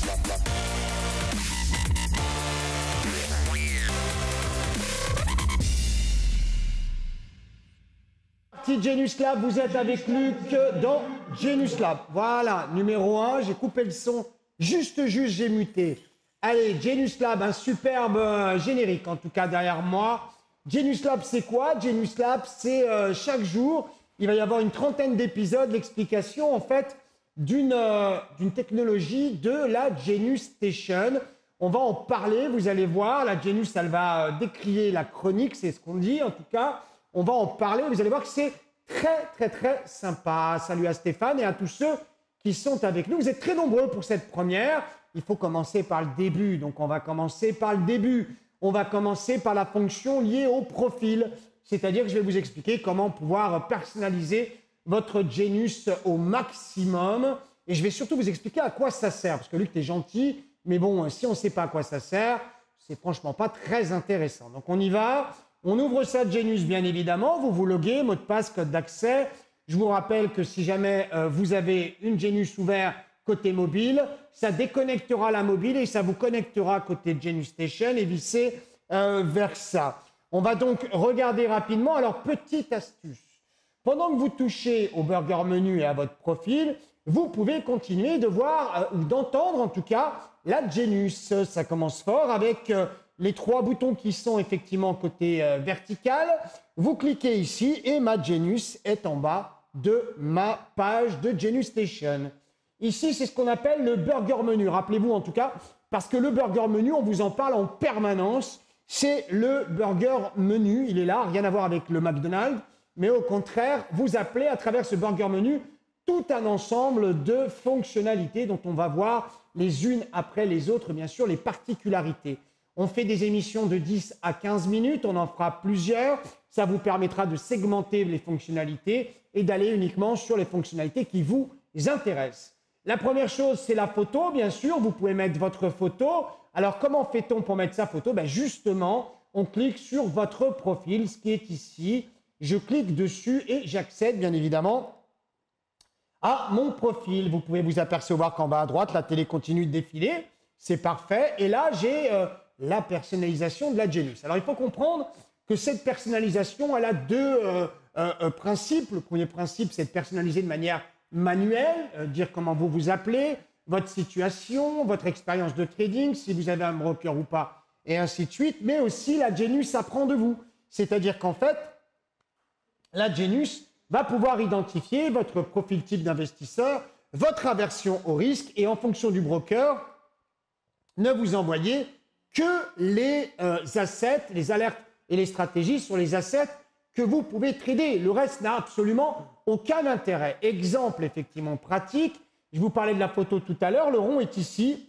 Petit Genius Lab, vous êtes avec Luc dans Genius Lab. Voilà, numéro 1, j'ai coupé le son, juste, j'ai muté. Allez, Genius Lab, un superbe générique en tout cas derrière moi. Genius Lab, c'est quoi? Genius Lab, c'est chaque jour, il va y avoir une trentaine d'épisodes, l'explication en fait d'une technologie de la Genius Station. On va en parler, vous allez voir, la Genius, elle va décrier la chronique, c'est ce qu'on dit en tout cas. On va en parler, vous allez voir que c'est très sympa. Salut à Stéphane et à tous ceux qui sont avec nous. Vous êtes très nombreux pour cette première. Il faut commencer par le début, donc on va commencer par le début. On va commencer par la fonction liée au profil, c'est-à-dire que je vais vous expliquer comment pouvoir personnaliser votre Genius au maximum. Et je vais surtout vous expliquer à quoi ça sert, parce que Luc, t'es gentil, mais bon, si on ne sait pas à quoi ça sert, c'est franchement pas très intéressant. Donc on y va. On ouvre ça de Genius, bien évidemment. Vous vous loguez, mot de passe, code d'accès. Je vous rappelle que si jamais vous avez une Genius ouverte côté mobile, ça déconnectera la mobile et ça vous connectera côté Genius Station et vice versa. On va donc regarder rapidement. Alors, petite astuce. Pendant que vous touchez au burger menu et à votre profil, vous pouvez continuer de voir ou d'entendre en tout cas la Genius. Ça commence fort avec les trois boutons qui sont effectivement côté vertical. Vous cliquez ici et ma Genius est en bas de ma page de Genius Station. Ici, c'est ce qu'on appelle le burger menu. Rappelez-vous en tout cas, parce que le burger menu, on vous en parle en permanence. C'est le burger menu. Il est là, rien à voir avec le McDonald's. Mais au contraire, vous appelez à travers ce burger menu tout un ensemble de fonctionnalités dont on va voir les unes après les autres, bien sûr, les particularités. On fait des émissions de 10 à 15 minutes, on en fera plusieurs. Ça vous permettra de segmenter les fonctionnalités et d'aller uniquement sur les fonctionnalités qui vous intéressent. La première chose, c'est la photo, bien sûr. Vous pouvez mettre votre photo. Alors, comment fait-on pour mettre sa photo? Justement, on clique sur votre profil, ce qui est ici. Je clique dessus et j'accède, bien évidemment, à mon profil. Vous pouvez vous apercevoir qu'en bas à droite, la télé continue de défiler. C'est parfait. Et là, j'ai la personnalisation de la Genius. Alors, il faut comprendre que cette personnalisation, elle a deux principes. Le premier principe, c'est de personnaliser de manière manuelle, dire comment vous vous appelez, votre situation, votre expérience de trading, si vous avez un broker ou pas, et ainsi de suite. Mais aussi, la Genius apprend de vous. C'est-à-dire qu'en fait, la Genius va pouvoir identifier votre profil type d'investisseur, votre aversion au risque, et en fonction du broker, ne vous envoyer que les assets, les alertes et les stratégies sur les assets que vous pouvez trader. Le reste n'a absolument aucun intérêt. Exemple effectivement pratique, je vous parlais de la photo tout à l'heure, le rond est ici.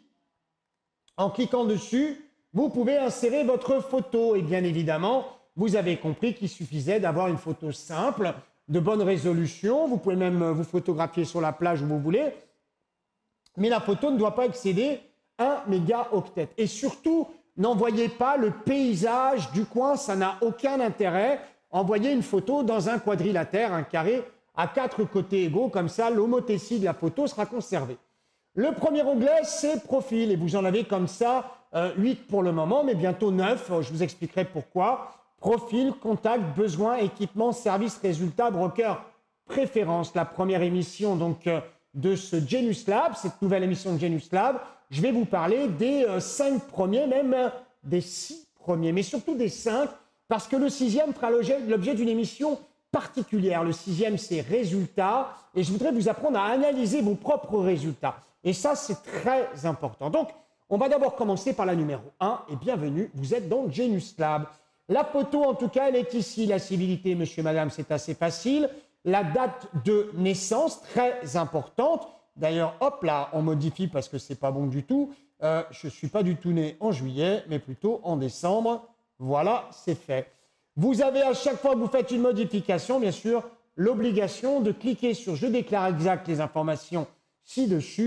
En cliquant dessus, vous pouvez insérer votre photo et bien évidemment, vous avez compris qu'il suffisait d'avoir une photo simple, de bonne résolution. Vous pouvez même vous photographier sur la plage où vous voulez, mais la photo ne doit pas excéder 1 mégaoctet. Et surtout, n'envoyez pas le paysage du coin, ça n'a aucun intérêt. Envoyez une photo dans un quadrilatère, un carré à 4 côtés égaux, comme ça l'homothétie de la photo sera conservée. Le premier onglet, c'est profil, et vous en avez comme ça 8 pour le moment, mais bientôt 9, je vous expliquerai pourquoi. Profil, contact, besoin, équipement, service, résultat, broker, préférence. La première émission donc de ce Genius Lab, cette nouvelle émission de Genius Lab, je vais vous parler des 5 premiers, même des 6 premiers, mais surtout des 5, parce que le 6e fera l'objet d'une émission particulière. Le 6e, c'est résultats, et je voudrais vous apprendre à analyser vos propres résultats. Et ça, c'est très important. Donc, on va d'abord commencer par la numéro 1, et bienvenue, vous êtes dans Genius Lab. La photo, en tout cas, elle est ici. La civilité, monsieur, madame, c'est assez facile. La date de naissance, très importante. D'ailleurs, hop là, on modifie parce que c'est pas bon du tout. Je ne suis pas du tout né en juillet, mais plutôt en décembre. Voilà, c'est fait. Vous avez à chaque fois que vous faites une modification, bien sûr, l'obligation de cliquer sur « Je déclare exact les informations ci-dessus »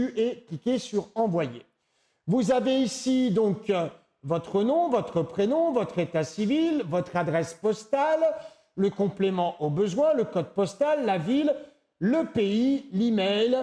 et cliquer sur « Envoyer ». Vous avez ici donc votre nom, votre prénom, votre état civil, votre adresse postale, le complément au besoin, le code postal, la ville, le pays, l'email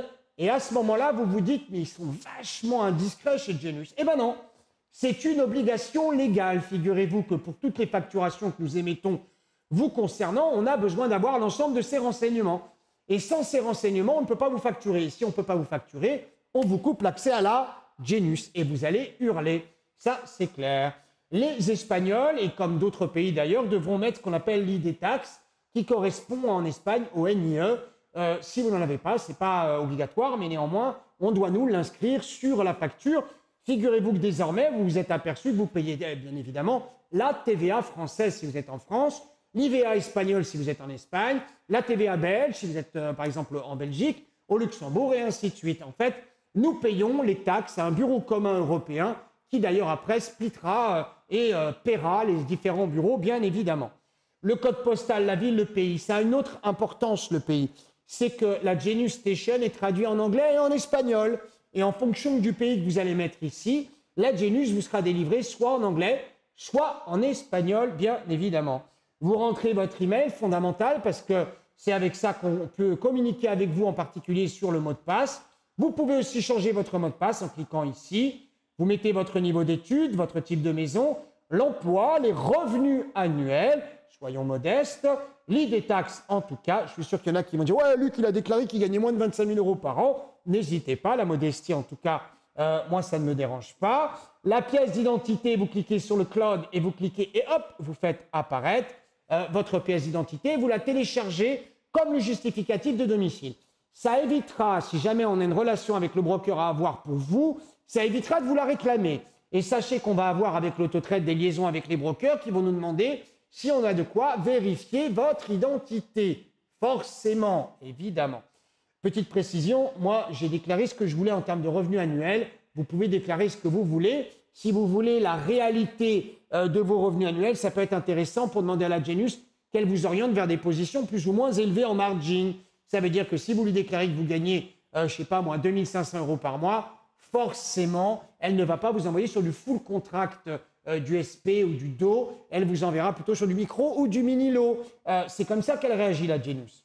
Et à ce moment-là, vous vous dites, mais ils sont vachement indiscrets chez Genius. Eh bien non, c'est une obligation légale. Figurez-vous que pour toutes les facturations que nous émettons vous concernant, on a besoin d'avoir l'ensemble de ces renseignements. Et sans ces renseignements, on ne peut pas vous facturer. Et si on ne peut pas vous facturer, on vous coupe l'accès à la Genius. Et vous allez hurler. Ça, c'est clair. Les Espagnols, et comme d'autres pays d'ailleurs, devront mettre ce qu'on appelle l'ID tax, qui correspond en Espagne au NIE. Si vous n'en avez pas, ce n'est pas obligatoire, mais néanmoins, on doit nous l'inscrire sur la facture. Figurez-vous que désormais, vous vous êtes aperçu que vous payez bien évidemment la TVA française si vous êtes en France, l'IVA espagnol si vous êtes en Espagne, la TVA belge si vous êtes par exemple en Belgique, au Luxembourg et ainsi de suite. En fait, nous payons les taxes à un bureau commun européen qui d'ailleurs après splittera et paiera les différents bureaux, bien évidemment. Le code postal, la ville, le pays, ça a une autre importance, le pays. C'est que la Genius Station est traduite en anglais et en espagnol. Et en fonction du pays que vous allez mettre ici, la Genius vous sera délivrée soit en anglais, soit en espagnol, bien évidemment. Vous rentrez votre email, fondamental, parce que c'est avec ça qu'on peut communiquer avec vous, en particulier sur le mot de passe. Vous pouvez aussi changer votre mot de passe en cliquant ici. Vous mettez votre niveau d'études, votre type de maison, l'emploi, les revenus annuels, soyons modestes, l'ID tax en tout cas. Je suis sûr qu'il y en a qui vont dire « Ouais, Luc, il a déclaré qu'il gagnait moins de 25 000 € par an. » N'hésitez pas, la modestie en tout cas, moi ça ne me dérange pas. La pièce d'identité, vous cliquez sur le cloud et vous cliquez et hop, vous faites apparaître votre pièce d'identité. Vous la téléchargez comme le justificatif de domicile. Ça évitera, si jamais on a une relation avec le broker à avoir pour vous, ça évitera de vous la réclamer. Et sachez qu'on va avoir avec l'autotraite des liaisons avec les brokers qui vont nous demander si on a de quoi vérifier votre identité. Forcément, évidemment. Petite précision, moi j'ai déclaré ce que je voulais en termes de revenus annuels. Vous pouvez déclarer ce que vous voulez. Si vous voulez la réalité de vos revenus annuels, ça peut être intéressant pour demander à la Genius qu'elle vous oriente vers des positions plus ou moins élevées en margin. Ça veut dire que si vous lui déclarez que vous gagnez, je ne sais pas moi, 2 500 € par mois, forcément, elle ne va pas vous envoyer sur du full contract du SP ou du DO. Elle vous enverra plutôt sur du micro ou du mini-lot. C'est comme ça qu'elle réagit, la Genius.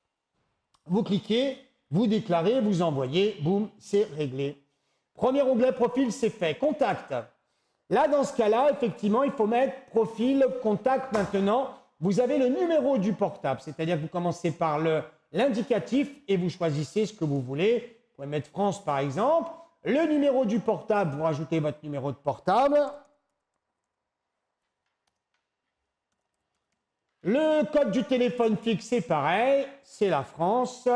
Vous cliquez, vous déclarez, vous envoyez, boum, c'est réglé. Premier onglet profil, c'est fait. Contact. Là, dans ce cas-là, effectivement, il faut mettre profil, contact maintenant. Vous avez le numéro du portable, c'est-à-dire que vous commencez par l'indicatif et vous choisissez ce que vous voulez. Vous pouvez mettre France, par exemple. Le numéro du portable, vous rajoutez votre numéro de portable. Le code du téléphone fixe, c'est pareil, c'est la France.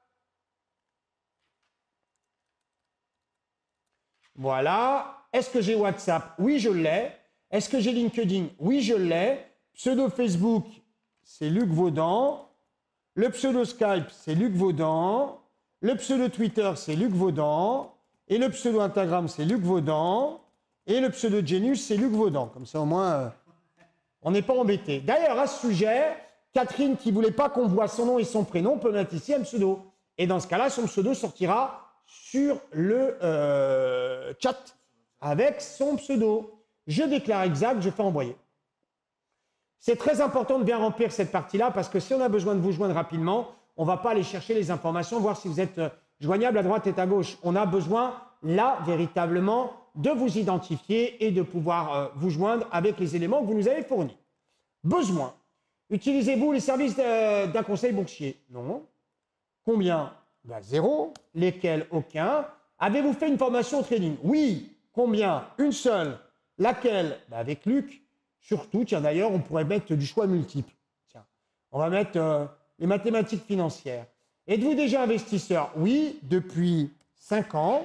Voilà. Est-ce que j'ai WhatsApp? Oui, je l'ai. Est-ce que j'ai LinkedIn? Oui, je l'ai. Pseudo Facebook, c'est Luc Vaudan. Le pseudo Skype, c'est Luc Vaudan. Le pseudo Twitter, c'est Luc Vaudan. Et le pseudo Instagram, c'est Luc Vaudan. Et le pseudo Genius, c'est Luc Vaudan. Comme ça, au moins, on n'est pas embêté. D'ailleurs, à ce sujet, Catherine, qui ne voulait pas qu'on voit son nom et son prénom, peut mettre ici un pseudo. Et dans ce cas-là, son pseudo sortira sur le chat avec son pseudo. Je déclare exact, je fais envoyer. C'est très important de bien remplir cette partie-là parce que si on a besoin de vous joindre rapidement, on ne va pas aller chercher les informations, voir si vous êtes joignable à droite et à gauche. On a besoin, là, véritablement, de vous identifier et de pouvoir vous joindre avec les éléments que vous nous avez fournis. Besoin. Utilisez-vous les services d'un conseil boursier? Non. Combien? Ben, 0. Lesquels? Aucun. Avez-vous fait une formation au trading? Oui. Combien? Une seule. Laquelle? Ben, avec Luc. Surtout, tiens d'ailleurs, on pourrait mettre du choix multiple. Tiens, on va mettre les mathématiques financières. Êtes-vous déjà investisseur? Oui, depuis 5 ans.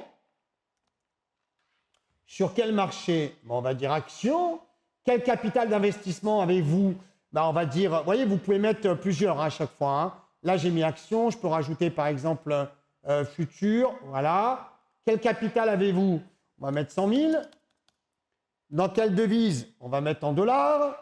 Sur quel marché? Bon, on va dire action. Quel capital d'investissement avez-vous? Ben, on va dire, vous voyez, vous pouvez mettre plusieurs à chaque fois. Hein. Là, j'ai mis action. Je peux rajouter par exemple futur. Voilà. Quel capital avez-vous? On va mettre 100 000. Dans quelle devise? On va mettre en dollars.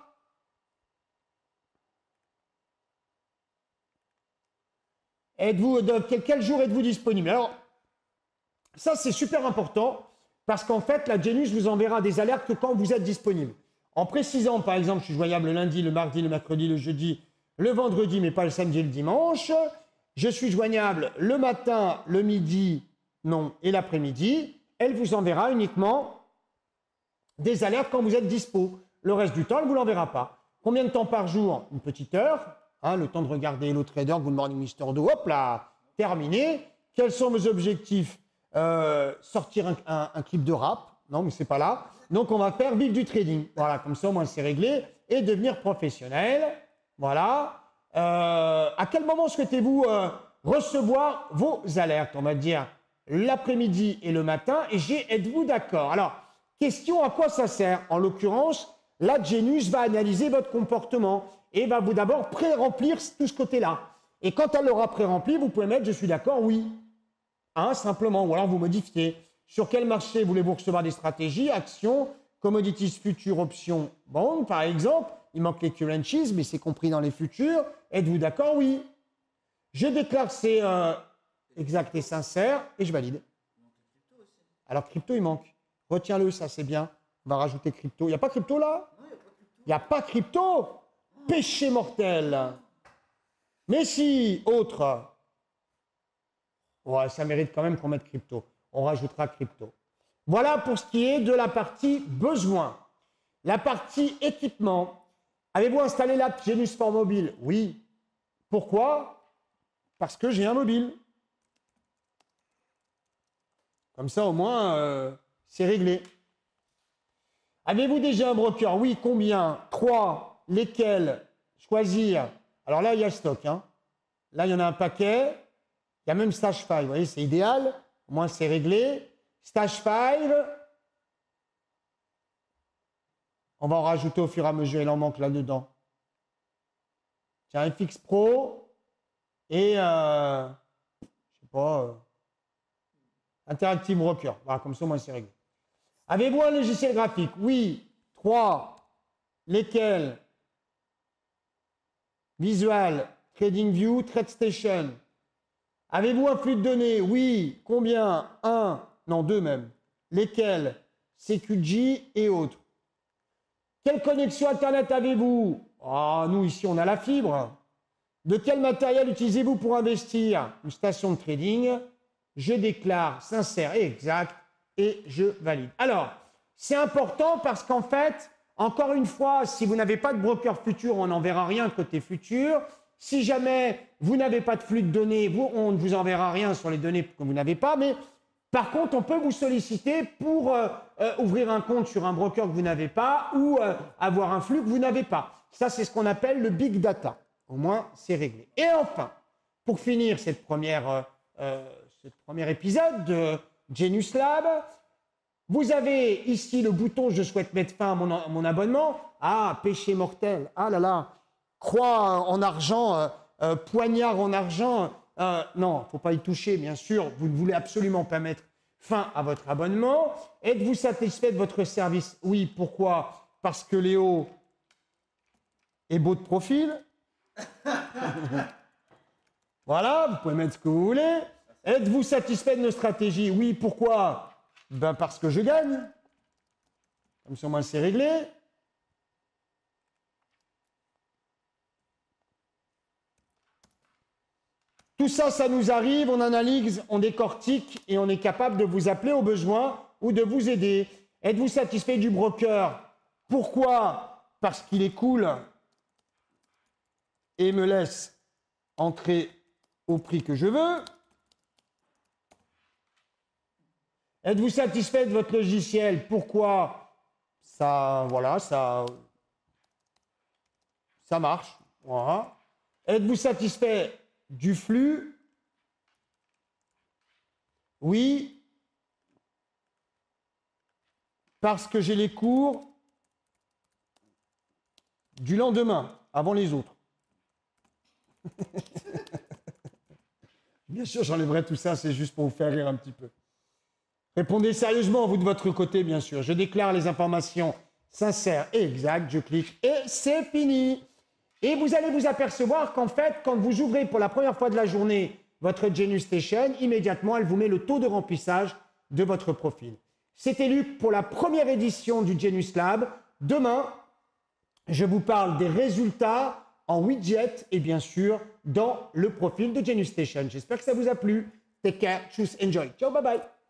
Quel jour êtes-vous disponible? Alors, ça, c'est super important parce qu'en fait, la Genius vous enverra des alertes que quand vous êtes disponible. En précisant, par exemple, je suis joignable le lundi, le mardi, le mercredi, le jeudi, le vendredi, mais pas le samedi et le dimanche. je suis joignable le matin, le midi, non, et l'après-midi, elle vous enverra uniquement des alertes quand vous êtes dispo. Le reste du temps, elle ne vous l'enverra pas. Combien de temps par jour? Une petite heure, hein, le temps de regarder Hello Trader, Good Morning Mister Do, hop là, terminé. Quels sont vos objectifs? Sortir un clip de rap? Non, mais c'est pas là. Donc, on va faire vivre du trading. Voilà, comme ça, au moins, c'est réglé. Et devenir professionnel. Voilà. À quel moment souhaitez-vous recevoir vos alertes? On va dire l'après-midi et le matin. Et êtes-vous d'accord? Alors, question, à quoi ça sert? En l'occurrence, la Genius va analyser votre comportement et va vous d'abord pré-remplir tout ce côté-là. Et quand elle l'aura pré-rempli, vous pouvez mettre « je suis d'accord, oui ». Hein, simplement, ou alors vous modifiez. Sur quel marché voulez-vous recevoir des stratégies, actions, commodities, futures, options, bonds, par exemple? Il manque les currencies, mais c'est compris dans les futurs. Êtes-vous d'accord? Oui. Je déclare que c'est exact et sincère et je valide. Alors, crypto, il manque. Retiens-le, ça c'est bien. On va rajouter crypto. Il n'y a pas crypto là? Il n'y a pas crypto? Péché mortel. Mais si, autre. Ouais, ça mérite quand même qu'on mette crypto. On rajoutera crypto. Voilà pour ce qui est de la partie besoin. La partie équipement. Avez-vous installé l'app Genius Sport Mobile? Oui. Pourquoi? Parce que j'ai un mobile. Comme ça, au moins, c'est réglé. Avez-vous déjà un broker? Oui. Combien? 3. Lesquels? Choisir. Alors là, il y a le stock. Hein. Là, il y en a un paquet. Il y a même Stage 5. Vous voyez, c'est idéal. Au moins, c'est réglé. Stage 5. On va en rajouter au fur et à mesure. Il en manque là-dedans. Tiens, FX Pro. Et, je sais pas, Interactive Broker. Voilà, comme ça, au moins, c'est réglé. Avez-vous un logiciel graphique? Oui. 3. Lesquels? Visual, TradingView, TradeStation. Avez-vous un flux de données? Oui. Combien? 1. Non, 2 même. Lesquels? CQG et autres. Quelle connexion Internet avez-vous? Ah, nous, ici, on a la fibre. De quel matériel utilisez-vous pour investir? Une station de trading. Je déclare sincère et exact et je valide. Alors, c'est important parce qu'en fait, encore une fois, si vous n'avez pas de broker futur, on n'enverra rien côté futur. Si jamais vous n'avez pas de flux de données, on ne vous enverra rien sur les données que vous n'avez pas. Mais par contre, on peut vous solliciter pour ouvrir un compte sur un broker que vous n'avez pas ou avoir un flux que vous n'avez pas. Ça, c'est ce qu'on appelle le big data. Au moins, c'est réglé. Et enfin, pour finir ce premier épisode de Genius Lab, vous avez ici le bouton « Je souhaite mettre fin à mon abonnement ». Ah, péché mortel. Ah là là. Croix en argent, poignard en argent. Non, il ne faut pas y toucher, bien sûr. Vous ne voulez absolument pas mettre fin à votre abonnement. Êtes-vous satisfait de votre service? Oui. Pourquoi? Parce que Léo est beau de profil. Voilà, vous pouvez mettre ce que vous voulez. Êtes-vous satisfait de nos stratégies? Oui. Pourquoi? Ben parce que je gagne. Comme ça, au moins, c'est réglé. Tout ça, ça nous arrive, on analyse, on décortique et on est capable de vous appeler au besoin ou de vous aider. Êtes-vous satisfait du broker? Pourquoi? Parce qu'il est cool et me laisse entrer au prix que je veux. Êtes-vous satisfait de votre logiciel? Pourquoi? Ça, voilà, ça marche. Voilà. Êtes-vous satisfait du flux? Oui. Parce que j'ai les cours du lendemain, avant les autres. Bien sûr, j'enlèverai tout ça, c'est juste pour vous faire rire un petit peu. Répondez sérieusement, vous de votre côté, bien sûr. Je déclare les informations sincères et exactes, je clique et c'est fini. Et vous allez vous apercevoir qu'en fait, quand vous ouvrez pour la première fois de la journée votre Genius Station, immédiatement, elle vous met le taux de remplissage de votre profil. C'était Luc pour la première édition du Genius Lab. Demain, je vous parle des résultats en widget et bien sûr dans le profil de Genius Station. J'espère que ça vous a plu. Take care, choose, enjoy. Ciao, bye bye.